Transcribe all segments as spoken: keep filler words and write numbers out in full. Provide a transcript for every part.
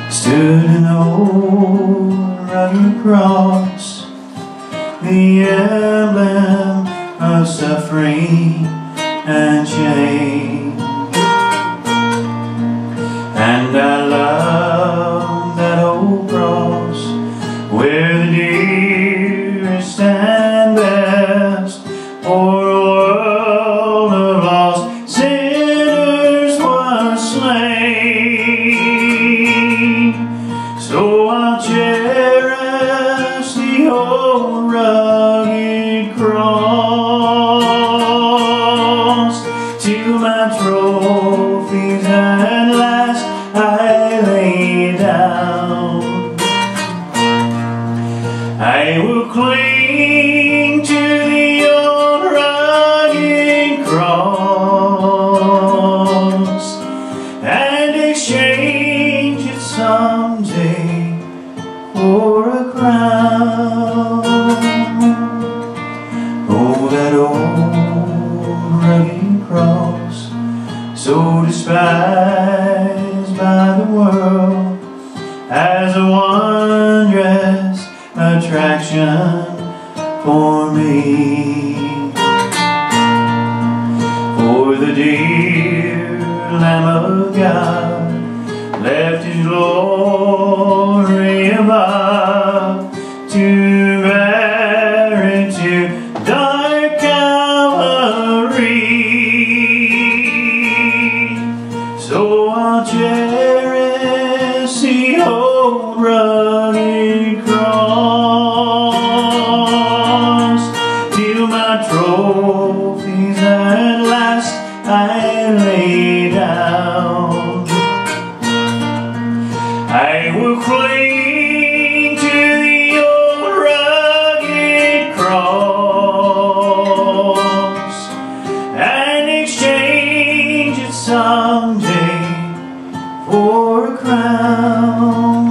stood an old rugged cross, the emblem of suffering and shame. And I love that old cross where the dearest and best for a world of lost sinners was slain. So I'll cherish the old rugged cross till my trophies at last I lay down. I will cling to the old rugged cross and exchange it someday for a crown. Oh, that old rugged cross, so despised by the world as a wondrous attraction for me. For the dear Lamb of God left His glory above to bear it to dark Calvary. So I'll cherish the old rugged cross till my trophies at last I lay down. I will cling to the old rugged cross and exchange it someday for a crown.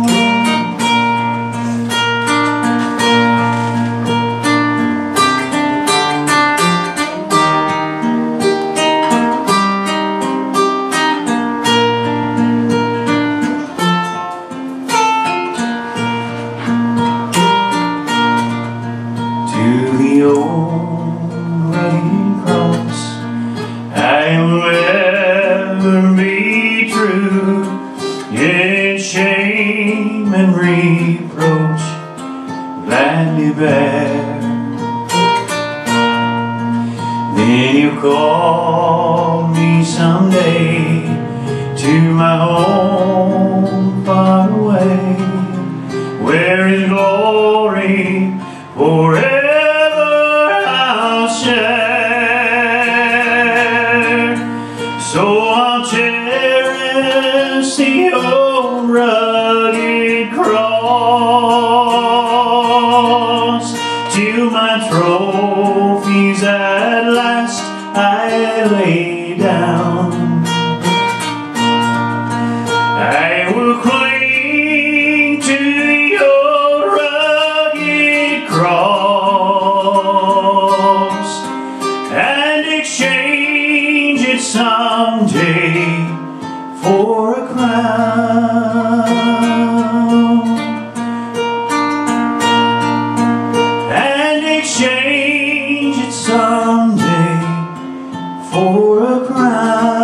To the old rugged cross I will ever be true, in shame and reproach gladly bear. Then you call me someday to my home far away, where His glory forever I'll share. So I'll cherish the old rugged cross till my trophies at last I lay down. I will cling to the old rugged cross and exchange it someday for a crown. And exchange it someday for a crown.